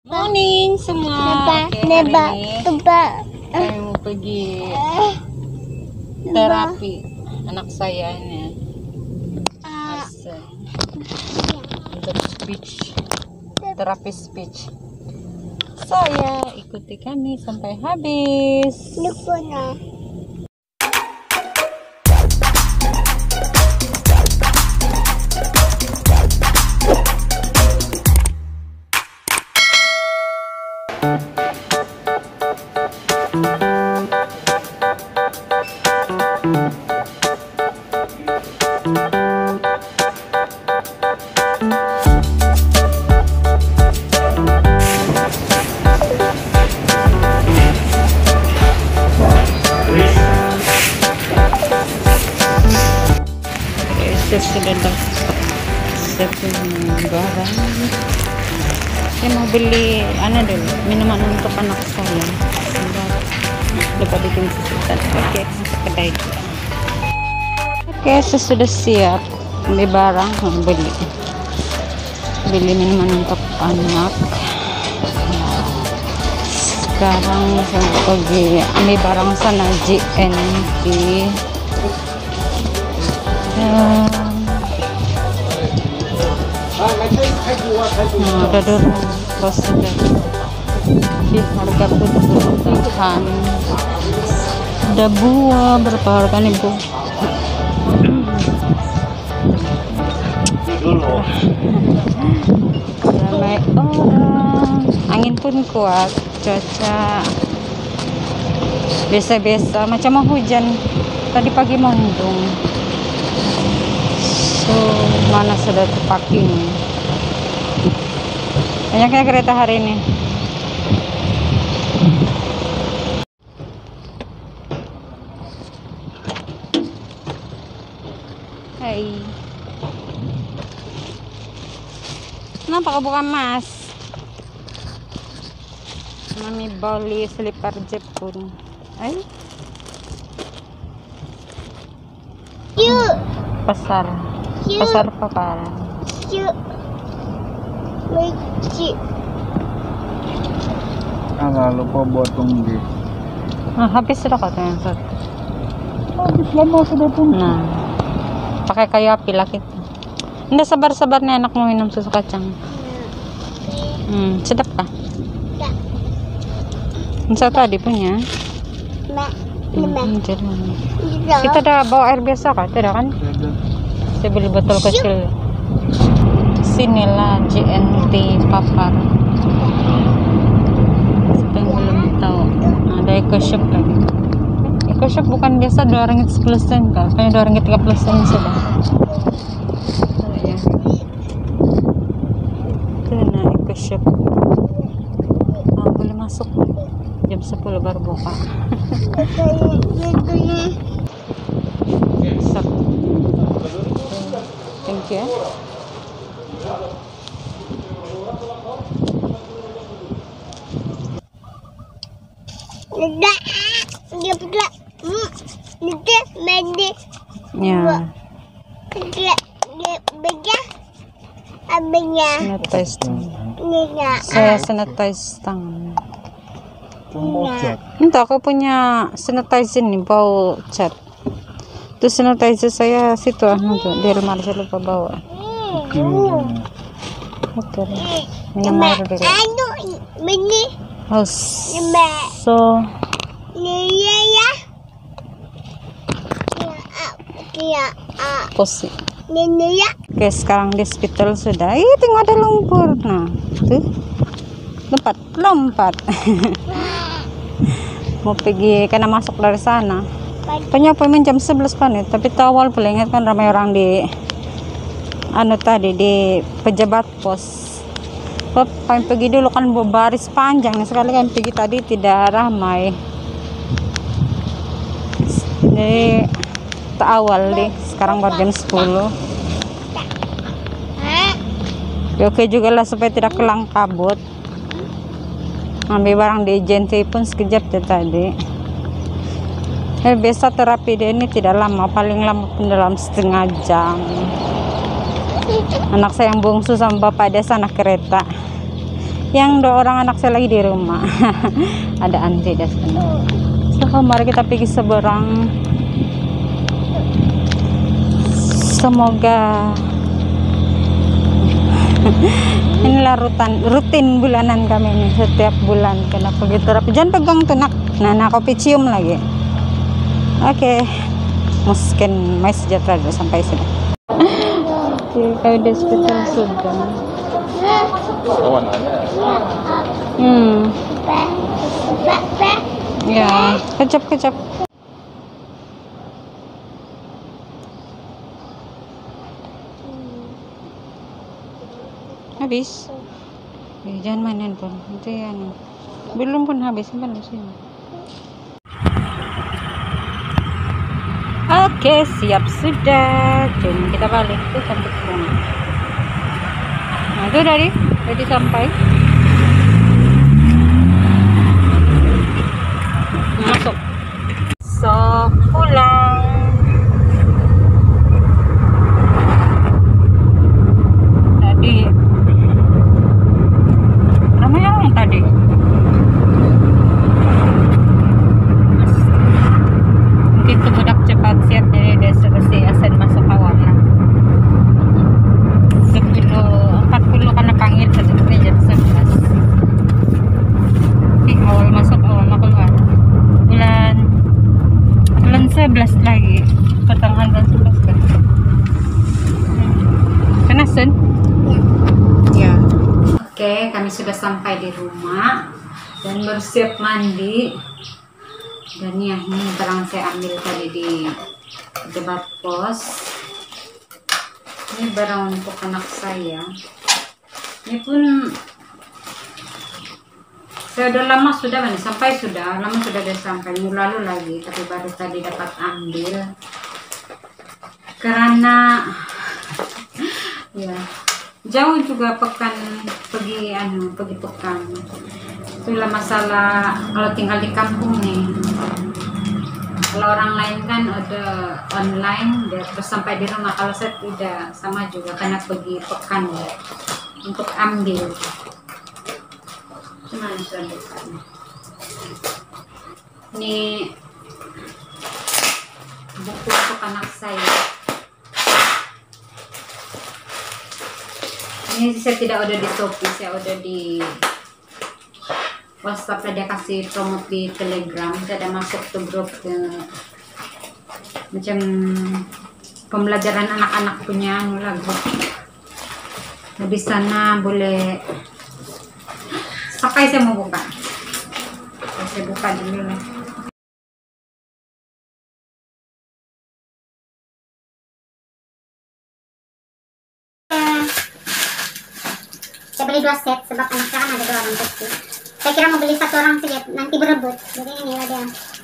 Morning semua. Saya mau pergi terapi anak saya ini untuk speech, terapi speech. Saya ikuti kami sampai habis. Sudah dapat barang. Saya mau beli dulu minuman untuk anak saya. Lupa bikin susutan. Oke, kedai. Oke, saya sudah siap beli barang. Beli minuman untuk anak. Sekarang saya pergi ambil barang sana GNT. Ada dulu bos sudah di harga kebutuhan. Ada buah berapa harga nih bu? Ramai orang, angin pun kuat, cuaca biasa-biasa macam mau hujan, tadi pagi mendung. So, mana sudah terparking. Banyaknya kereta hari ini. Hai. Kenapa kau buka mas? Mami beli selipar Jepun. Hai. Pasar paparan. Lupa buat tunggu. Habis sudah katanya satu. Habis lama sudah tunggu. Nah, pakai kayu api lah kita. Nggak sabar-sabar nih anak mau minum susu kacang. Sedap kah? Saya tadi punya. Kita udah bawa air biasa kah? Tidak kan? Saya beli botol kecil. Sinilah GNT Papar. Siapa yang belum tahu? Ada Eco Shop lagi. Eco Shop bukan biasa 2 ringgit 10 sen kah? Kayaknya 2 ringgit 30 sen sudah. Itu nah Eco Shop. Boleh masuk. Jam 10 baru buka. Thank you. Sanitize tangan. Saya sanitize tangan. Entah aku punya sanitizer nih bau cat. Itu sanitizer saya situ tuh di rumah saya lupa bawa. Oke. Minum air dulu. So. Posi. Oke, sekarang di hospital sudah. Tengok ada lumpur. Nah, tuh. Lompat. Mau pergi karena masuk dari sana. Punya appointment jam 11 kan ya, tapi awal boleh ingat kan ramai orang di tadi di pejabat pos. Pengen pergi dulu kan baris panjang nih, sekali kan pergi tadi tidak ramai. Jadi awal deh, sekarang baru jam 10. Oke juga lah supaya tidak kelang kabut. Ambil barang di GNT pun sekejap deh tadi. Biasa terapi dia ini tidak lama, paling lama pun dalam setengah jam. Anak saya yang bungsu sama bapak dia sana kereta. Yang 2 orang anak saya lagi di rumah. Ada Andri di sana. So, mari kita pergi seberang. Semoga inilah rutin bulanan kami ini setiap bulan. Kenapa gitu? Jangan pegang tuh nak. Nah, kopi cium lagi. Oke. Mungkin mais sejahtera sudah sampai sini. Oke, kami di hospital sudah. Kawan ada. Ya, kecap. Habis. Jangan main handphone. Nanti belum pun habis kan di sini. Oke, siap sudah. Jom kita balik ke cantik rumah. Nah, itu tadi sampai. Masuk. So, pulang. Tadi ramai orang tadi. Mungkin tuh budak cepat siap, jadi dia selesai asen masuk awal lah. 10.40 karena panggil seperti jam 11. Awal masuk awal keluar. Bulan 11 lagi, pertengahan bulan 11 kan. Sun? Ya. Oke, kami sudah sampai di rumah dan bersiap mandi. Dan ya, ini barang saya ambil tadi di debat pos. Ini barang untuk anak saya. Ini pun saya udah lama sudah lama sudah sampai minggu lalu lagi, tapi baru tadi dapat ambil karena ya jauh juga pergi pekan. Itulah masalah kalau tinggal di kampung nih. Kalau orang lain kan ada online dia terus sampai di rumah, kalau saya tidak, sama juga karena pergi pekan ya, untuk ambil. Cuman ini buku untuk anak saya. Ini saya tidak udah di Shopee, saya udah di WhatsApp. Dia kasih promote di Telegram. Saya ada masuk ke grup macam pembelajaran anak-anak punya lagu. Nah, di sana boleh. Sampai saya mau buka. Saya buka dulu lah. Saya beli 2 set sebab anak saya kan ada 2 orang kecil. Saya kira mau beli 1 orang saja, nanti berebut. Jadi ini ada.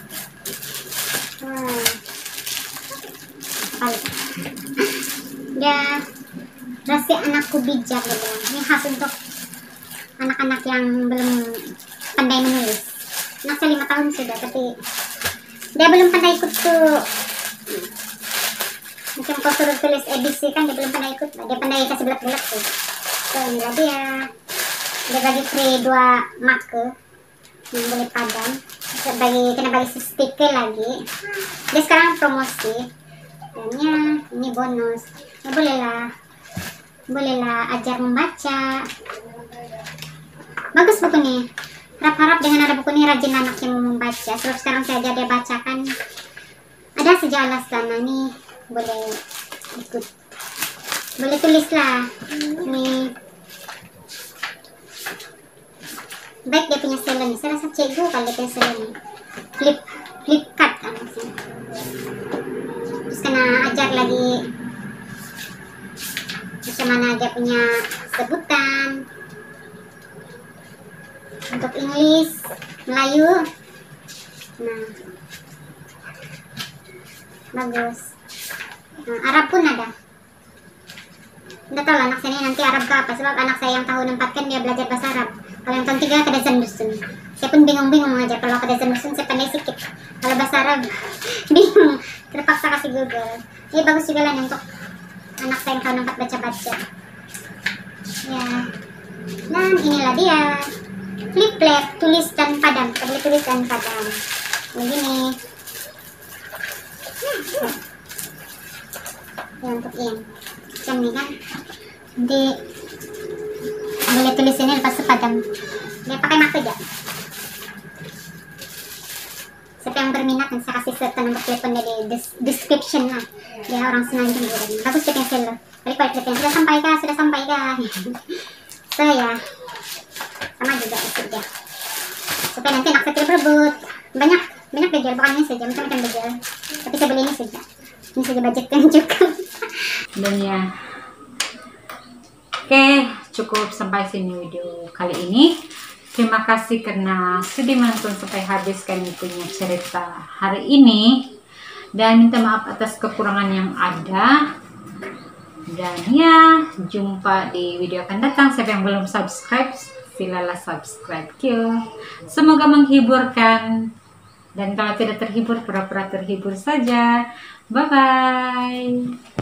Dia rahasia anakku bijak, dia bilang. Ini khas untuk anak-anak yang belum pandai menulis. Anak saya 5 tahun sudah, tapi dia belum pandai ikut tuh. Mungkin kau suruh tulis ABC kan dia belum pandai ikut. Dia pandai kasih belak-belak tuh. So inilah dia bagi free 2 marker yang boleh padam. Kena bagi stiker lagi. Dia sekarang promosi. Dan ya ini bonus. Ya bolehlah ajar membaca. Bagus buku nih. Harap-harap dengan ada buku ini rajin anaknya mau membaca. Sebab sekarang saya ajar dia bacakan. Ada sejalan sana nih, boleh ikut. Boleh tulislah. Nih. Baik dia punya seller nih. Saya rasa cikgu kalau dia punya seller nih. Flip card anaknya. Terus kena ajar lagi macam mana dia punya sebutan. Untuk Inggris, Melayu. Nah. Bagus. Nah, Arab pun ada. Tidak tahu lah anak saya ini nanti Arab ke apa. Sebab anak saya yang tahun 4 kan dia belajar bahasa Arab. Kalau yang tahun 3 kedasan dusun. Saya pun bingung-bingung mengajar. Kalau kedasan dusun saya pandai sikit. Kalau bahasa Arab bingung. Terpaksa kasih Google. Ini bagus juga lah untuk anak saya yang tahun 4 baca-baca. Ya. Dan inilah dia flip flap tulis dan padam, tablet tulis dan padam. Begini. Ya, untuk ini macam ini kan, di tablet tulis ini lepas padam. Dia pakai mak saja. Siapa yang berminat nanti saya kasih serta nomor teleponnya di description lah. Dia orang Senayan juga. Bagus dia pensel. Tapi kualitasnya sudah sampai kah? So ya, sama juga dia. Supaya nanti anak saya tidak berebut. Banyak bejel, bukan ini saja, macam-macam bejel. Tapi saya beli ini saja. Ini saja budget yang cukup. Dan ya, oke, cukup sampai sini video kali ini. Terima kasih karena sudah menonton sampai habis kami punya cerita hari ini. Dan minta maaf atas kekurangan yang ada. Dan ya, jumpa di video akan datang. Siapa yang belum subscribe, silalah subscribe. Semoga menghiburkan. Dan kalau tidak terhibur, pura-pura terhibur saja. Bye-bye.